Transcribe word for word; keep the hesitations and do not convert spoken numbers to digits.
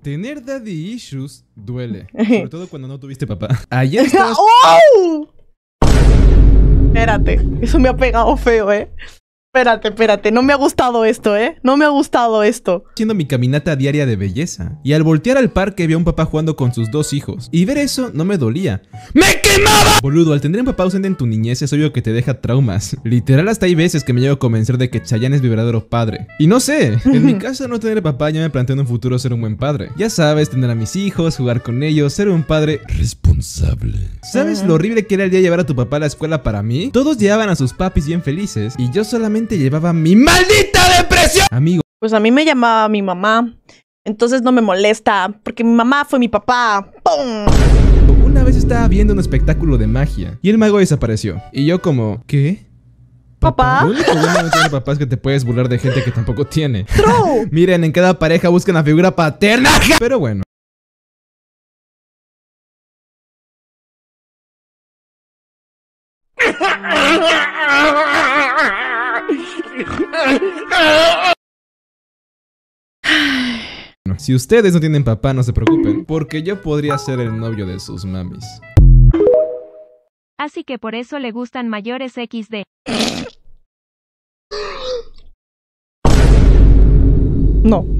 Tener daddy issues duele, sobre todo cuando no tuviste papá. Ayer estabas... ¡Oh! Espérate, eso me ha pegado feo, ¿eh? Espérate, espérate, no me ha gustado esto, ¿eh? No me ha gustado esto. Haciendo mi caminata diaria de belleza. Y al voltear al parque vi a un papá jugando con sus dos hijos. Y ver eso no me dolía. ¡Me quemaba! Boludo, al tener un papá ausente en tu niñez es obvio que te deja traumas. Literal, hasta hay veces que me llego a convencer de que Chayanne es mi verdadero padre. Y no sé, en mi caso no tener papá ya me planteo en un futuro ser un buen padre. Ya sabes, tener a mis hijos, jugar con ellos, ser un padre responsable. ¿Sabes lo horrible que era el día de llevar a tu papá a la escuela para mí? Todos llevaban a sus papis bien felices y yo solamente llevaba mi maldita depresión. Amigo. Pues a mí me llamaba mi mamá, entonces no me molesta, porque mi mamá fue mi papá. ¡Pum! Una vez estaba viendo un espectáculo de magia y el mago desapareció. Y yo como, ¿qué? ¿Papá? Lo único bueno de tener papá es que te puedes burlar de gente que tampoco tiene. True. Miren, en cada pareja buscan la figura paterna. Pero bueno. Si ustedes no tienen papá, no se preocupen, porque yo podría ser el novio de sus mamis. Así que por eso le gustan mayores equis de. No.